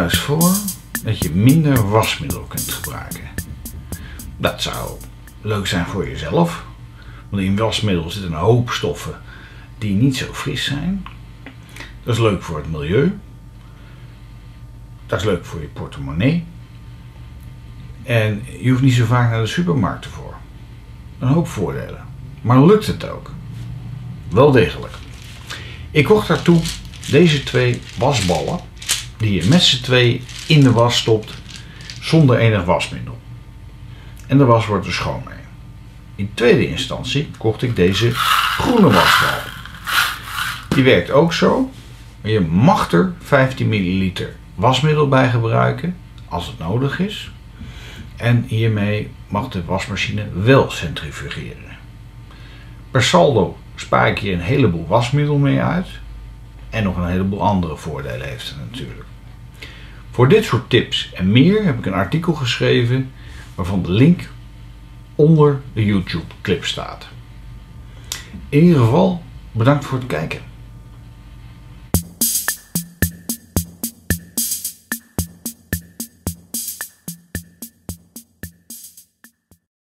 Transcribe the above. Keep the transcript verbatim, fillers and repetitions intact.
nou eens voor dat je minder wasmiddel kunt gebruiken. Dat zou leuk zijn voor jezelf, want in wasmiddel zitten een hoop stoffen die niet zo fris zijn. Dat is leuk voor het milieu. Dat is leuk voor je portemonnee. En je hoeft niet zo vaak naar de supermarkt ervoor. Een hoop voordelen. Maar lukt het ook? Wel degelijk. Ik kocht daartoe deze twee wasballen die je met z'n twee in de was stopt zonder enig wasmiddel. En de was wordt er schoon mee. In tweede instantie kocht ik deze groene wasbal. Die werkt ook zo. Maar je mag er vijftien milliliter wasmiddel bij gebruiken als het nodig is. En hiermee mag de wasmachine wel centrifugeren. Per saldo spaar ik hier een heleboel wasmiddel mee uit. En nog een heleboel andere voordelen heeft het natuurlijk. Voor dit soort tips en meer heb ik een artikel geschreven waarvan de link onder de YouTube clip staat. In ieder geval bedankt voor het kijken.